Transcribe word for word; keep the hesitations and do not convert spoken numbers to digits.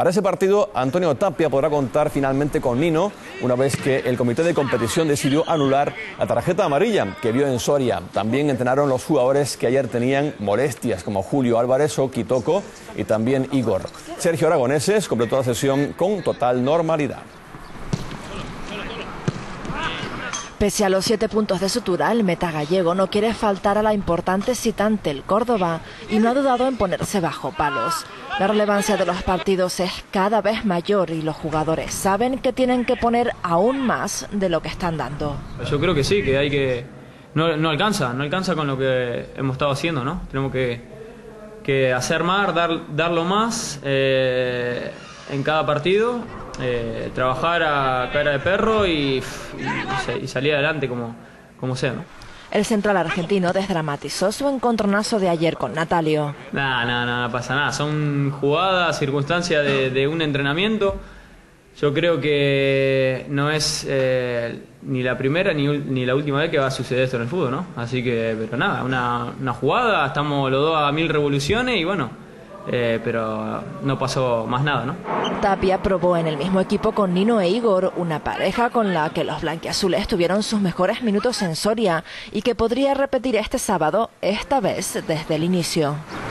Para ese partido, Antonio Tapia podrá contar finalmente con Nino, una vez que el comité de competición decidió anular la tarjeta amarilla que vio en Soria. También entrenaron los jugadores que ayer tenían molestias, como Julio Álvarez o Kitoko y también Igor. Sergio Aragoneses completó la sesión con total normalidad. Pese a los siete puntos de sutura, el meta gallego no quiere faltar a la importante cita ante el Córdoba y no ha dudado en ponerse bajo palos. La relevancia de los partidos es cada vez mayor y los jugadores saben que tienen que poner aún más de lo que están dando. Yo creo que sí, que hay que... No, no alcanza, no alcanza con lo que hemos estado haciendo, ¿no? Tenemos que, que hacer más, dar, darlo más eh, en cada partido. Eh, trabajar a cara de perro y, y, y salir adelante como, como sea, ¿no? El central argentino desdramatizó su encontronazo de ayer con Natalio. Nada, nada, nada, no pasa nada. Son jugadas, circunstancias de, de un entrenamiento. Yo creo que no es eh, ni la primera ni, ni la última vez que va a suceder esto en el fútbol, ¿no? Así que, pero nada, una, una jugada, estamos los dos a mil revoluciones y bueno, eh, pero no pasó más nada, ¿no? Tapia probó en el mismo equipo con Nino e Igor, una pareja con la que los blanquiazules tuvieron sus mejores minutos en Soria y que podría repetir este sábado, esta vez desde el inicio.